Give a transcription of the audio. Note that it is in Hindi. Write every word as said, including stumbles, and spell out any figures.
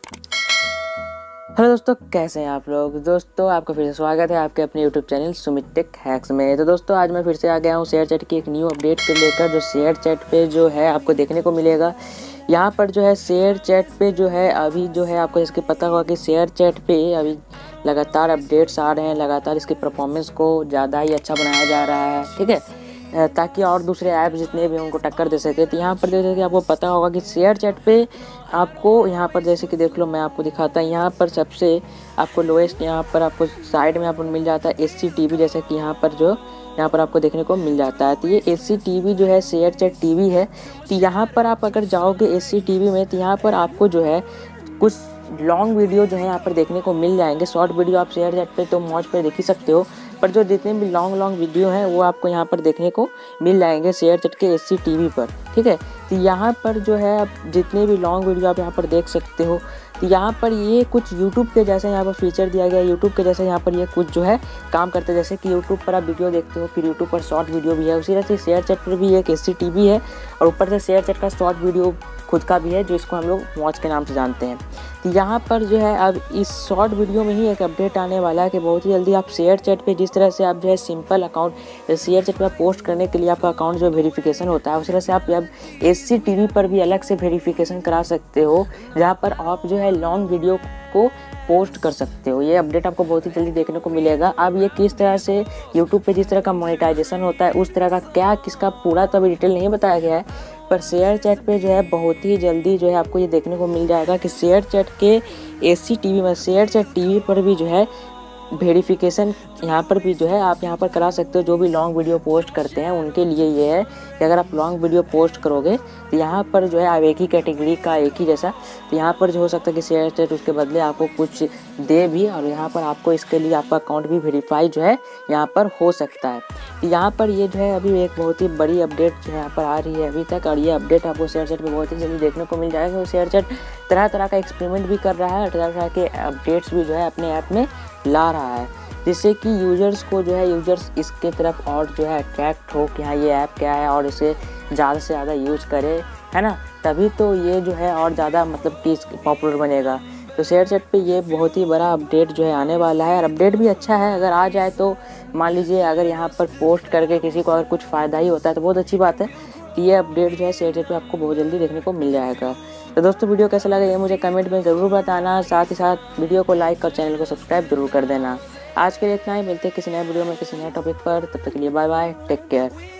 हेलो दोस्तों, कैसे हैं आप लोग। दोस्तों आपका फिर से स्वागत है आपके अपने YouTube channel Sumit tech hacks में। तो दोस्तों आज मैं फिर से आ गया हूँ शेयर चैट की एक न्यू अपडेट को लेकर, जो शेयर चैट पे जो है आपको देखने को मिलेगा। यहाँ पर जो है शेयर चैट पे जो है अभी जो है आपको इसके पता होगा कि शेयर चैट पे अभी लगातार अपडेट्स आ रहे हैं, लगातार इसकी परफॉर्मेंस को ज़्यादा ही अच्छा बनाया जा रहा है, ठीक है, ताकि और दूसरे ऐप जितने भी उनको टक्कर दे सके। तो यहाँ पर जैसे कि आपको पता होगा कि शेयर चैट पे आपको यहाँ पर जैसे कि देख लो, मैं आपको दिखाता हूँ। यहाँ पर सबसे आपको लोएस्ट यहाँ पर आपको साइड में आपको मिल जाता है एस सी टी वी, जैसे कि यहाँ पर जो यहाँ पर आपको देखने को मिल जाता है। तो ये एस सी टी वी जो है शेयर चैट टी वी है। तो यहाँ पर आप अगर जाओगे एस सी टी वी में, तो यहाँ पर आपको जो है कुछ लॉन्ग वीडियो जो है यहाँ पर देखने को मिल जाएंगे। शॉर्ट वीडियो आप शेयर चैट पे तो मौज पे देख ही सकते हो, पर जो जितने भी लॉन्ग लॉन्ग वीडियो हैं वो आपको यहाँ पर देखने को मिल जाएंगे शेयर चैट के एस सी टी वी पर, ठीक है। तो यहाँ पर जो है आप जितने भी लॉन्ग वीडियो आप यहाँ पर देख सकते हो। तो यहाँ पर ये कुछ यूट्यूब के जैसे यहाँ पर फीचर दिया गया है, यूट्यूब के जैसे यहाँ पर ये कुछ जो है काम करते हैं। जैसे कि यूट्यूब पर आप वीडियो देखते हो, फिर यूट्यूब पर शॉर्ट वीडियो भी है, उसी तरह से शेयर चैट पर भी एक एस सी टी वी है और ऊपर से शेयर चैट का शॉर्ट वीडियो खुद का भी है, जो इसको हम लोग वॉच के नाम से जानते हैं। तो यहाँ पर जो है अब इस शॉर्ट वीडियो में ही एक अपडेट आने वाला है कि बहुत ही जल्दी आप शेयर चैट पे जिस तरह से आप जो है सिंपल अकाउंट शेयर चैट पर पोस्ट करने के लिए आपका अकाउंट जो वेरिफिकेशन होता है, उस तरह से आप अब एस सी टी वी पर भी अलग से वेरिफिकेशन करा सकते हो, जहाँ पर आप जो है लॉन्ग वीडियो को पोस्ट कर सकते हो। ये अपडेट आपको बहुत ही जल्दी देखने को मिलेगा। अब ये किस तरह से यूट्यूब पे जिस तरह का मोनेटाइजेशन होता है उस तरह का क्या किसका पूरा तो अभी डिटेल नहीं बताया गया है, पर शेयर चैट पे जो है बहुत ही जल्दी जो है आपको ये देखने को मिल जाएगा कि शेयर चैट के एस सी टी वी में शेयर चैट टी वी पर भी जो है वेरिफिकेशन यहाँ पर भी जो है आप यहाँ पर करा सकते हो। जो भी लॉन्ग वीडियो पोस्ट करते हैं उनके लिए ये है कि अगर आप लॉन्ग वीडियो पोस्ट करोगे तो यहाँ पर जो है आप एक ही कैटेगरी का एक ही जैसा, तो यहाँ पर जो हो सकता है कि शेयर चैट उसके बदले आपको कुछ दे भी, और यहाँ पर आपको इसके लिए आपका अकाउंट भी वेरीफाई जो है यहाँ पर हो सकता है। तो यहाँ पर ये जो है अभी एक बहुत ही बड़ी अपडेट जो है यहाँ पर आ रही है अभी तक, और ये अपडेट आपको शेयर चैट पर बहुत ही जल्दी देखने को मिल जाएगा। शेयर चैट तरह तरह का एक्सपेरिमेंट भी कर रहा है, तरह तरह के अपडेट्स भी जो है अपने ऐप में ला रहा है, जिससे कि यूजर्स को जो है यूजर्स इसके तरफ और जो है अट्रैक्ट हो कि हाँ ये ऐप क्या है और इसे ज़्यादा से ज़्यादा यूज करे, है ना। तभी तो ये जो है और ज़्यादा मतलब कि पॉपुलर बनेगा। तो शेयर चैट पे ये बहुत ही बड़ा अपडेट जो है आने वाला है, और अपडेट भी अच्छा है। अगर आ जाए तो मान लीजिए अगर यहाँ पर पोस्ट करके किसी को अगर कुछ फ़ायदा ही होता है तो बहुत अच्छी बात है। कि ये अपडेट जो है शेयर चैट पे आपको बहुत जल्दी देखने को मिल जाएगा। तो दोस्तों वीडियो कैसा लगा ये मुझे कमेंट में ज़रूर बताना, साथ ही साथ वीडियो को लाइक और चैनल को सब्सक्राइब जरूर कर देना। आज के लिए इतना ही, मिलते हैं किसी नए वीडियो में किसी नए टॉपिक पर। तब तक के लिए बाय बाय, टेक केयर।